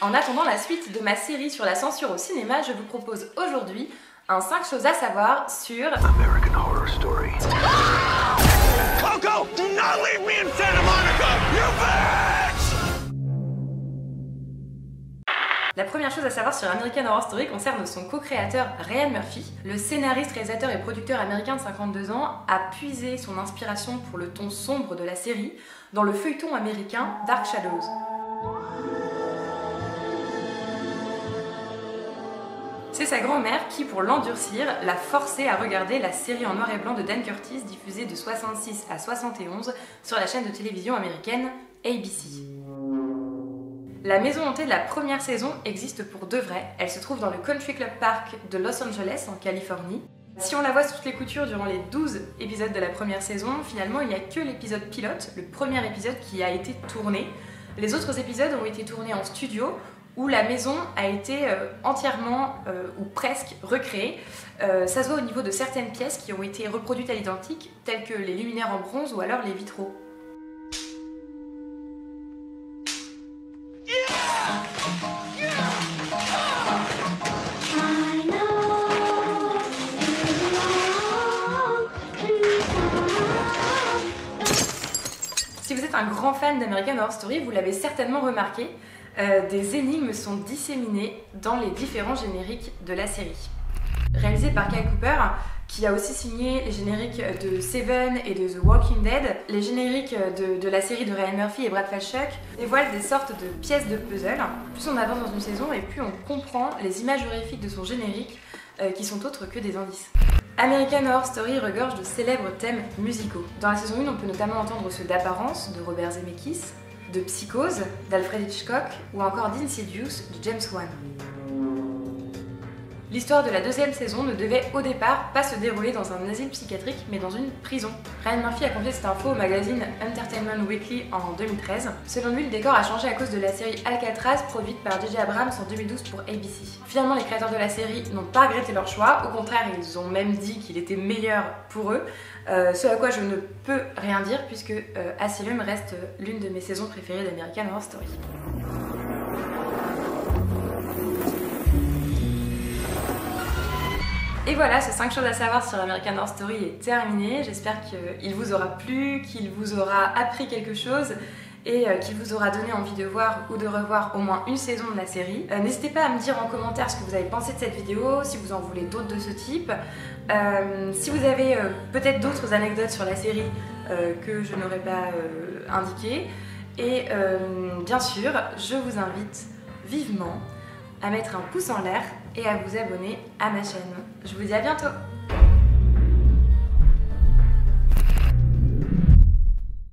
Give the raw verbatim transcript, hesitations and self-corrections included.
En attendant la suite de ma série sur la censure au cinéma, je vous propose aujourd'hui un cinq choses à savoir sur American Horror Story. Coco, do not leave me in Santa Monica, you bitch! La première chose à savoir sur American Horror Story concerne son co-créateur Ryan Murphy. Le scénariste, réalisateur et producteur américain de cinquante-deux ans a puisé son inspiration pour le ton sombre de la série dans le feuilleton américain Dark Shadows. C'est sa grand-mère qui, pour l'endurcir, l'a forcé à regarder la série en noir et blanc de Dan Curtis diffusée de soixante-six à soixante et onze sur la chaîne de télévision américaine A B C. La maison hantée de la première saison existe pour de vrai. Elle se trouve dans le Country Club Park de Los Angeles en Californie. Si on la voit sous toutes les coutures durant les douze épisodes de la première saison, finalement il n'y a que l'épisode pilote, le premier épisode qui a été tourné. Les autres épisodes ont été tournés en studio où la maison a été euh, entièrement euh, ou presque recréée. Euh, ça se voit au niveau de certaines pièces qui ont été reproduites à l'identique, telles que les luminaires en bronze ou alors les vitraux. Si vous êtes un grand fan d'American Horror Story, vous l'avez certainement remarqué, euh, des énigmes sont disséminées dans les différents génériques de la série. Réalisé par Kyle Cooper, qui a aussi signé les génériques de Seven et de The Walking Dead, les génériques de, de la série de Ryan Murphy et Brad Falchuk dévoilent des sortes de pièces de puzzle. Plus on avance dans une saison et plus on comprend les images horrifiques de son générique, euh, qui sont autres que des indices. American Horror Story regorge de célèbres thèmes musicaux. Dans la saison un, on peut notamment entendre ceux d'Apparence de Robert Zemeckis, de Psychose d'Alfred Hitchcock ou encore d'Insidious de James Wan. L'histoire de la deuxième saison ne devait au départ pas se dérouler dans un asile psychiatrique mais dans une prison. Ryan Murphy a confié cette info au magazine Entertainment Weekly en deux mille treize. Selon lui, le décor a changé à cause de la série Alcatraz produite par J J Abrams en deux mille douze pour A B C. Finalement, les créateurs de la série n'ont pas regretté leur choix, au contraire, ils ont même dit qu'il était meilleur pour eux, euh, ce à quoi je ne peux rien dire puisque euh, Asylum reste l'une de mes saisons préférées d'American Horror Story. Et voilà, ces cinq choses à savoir sur American Horror Story est terminé. J'espère qu'il vous aura plu, qu'il vous aura appris quelque chose et qu'il vous aura donné envie de voir ou de revoir au moins une saison de la série. Euh, N'hésitez pas à me dire en commentaire ce que vous avez pensé de cette vidéo, si vous en voulez d'autres de ce type. Euh, si vous avez euh, peut-être d'autres anecdotes sur la série euh, que je n'aurais pas euh, indiquées. Et euh, bien sûr, je vous invite vivement à mettre un pouce en l'air et à vous abonner à ma chaîne. Je vous dis à bientôt!